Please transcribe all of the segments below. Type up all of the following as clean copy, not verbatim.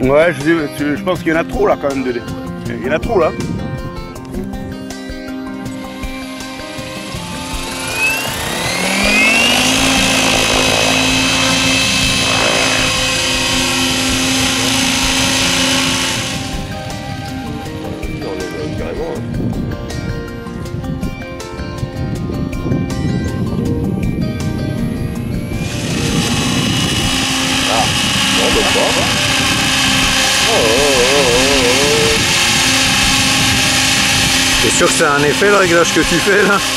Ouais, je pense qu'il y en a trop là quand même. Il y en a trop là. T'es sûr que ça a un effet le réglage que tu fais là?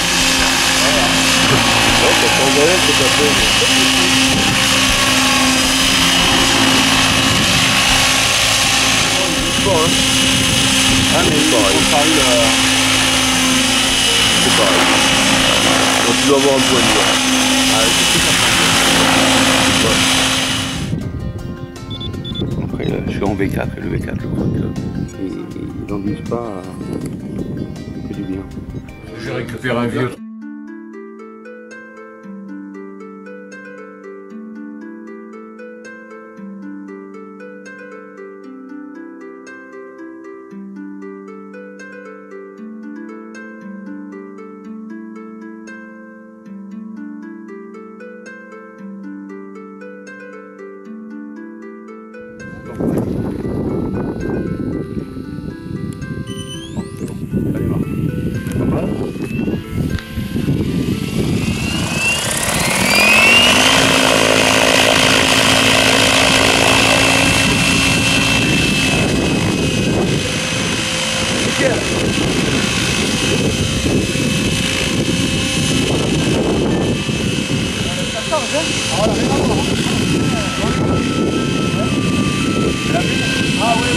Ah mais c'est pareil. C'est pareil. Donc tu dois avoir un point de vue. Après je suis en V4 et le V4 le truc il n'embuse pas que du bien. J'ai récupéré un vieux. Ah oui,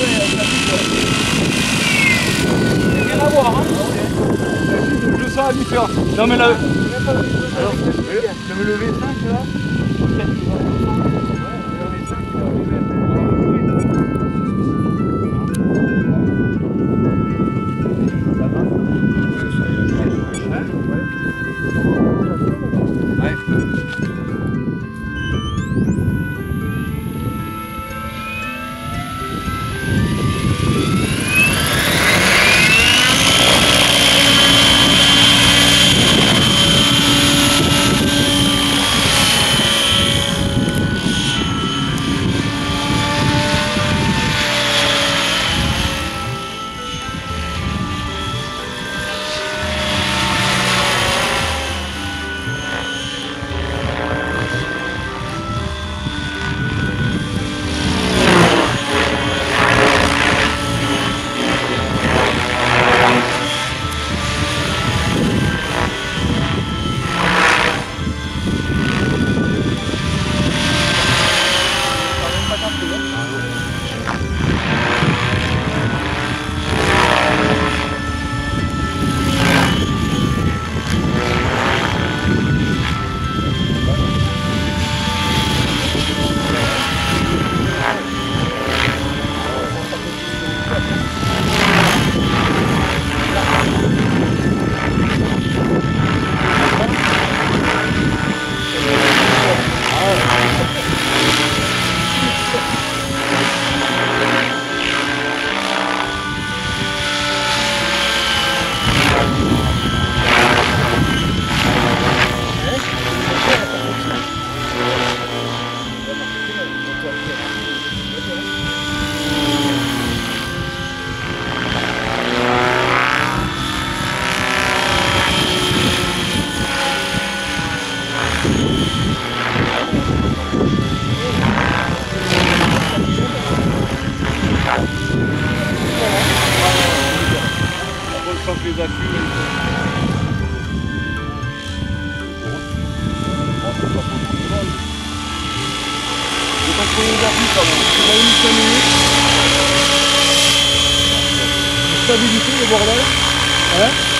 rien à voir, hein. Je sens la différence. Non mais là... Alors, le V5 là, les affûts. Je vais contrôler les affûts quand même. Je vais une 5 minutes. Stabilité le bordel. Hein?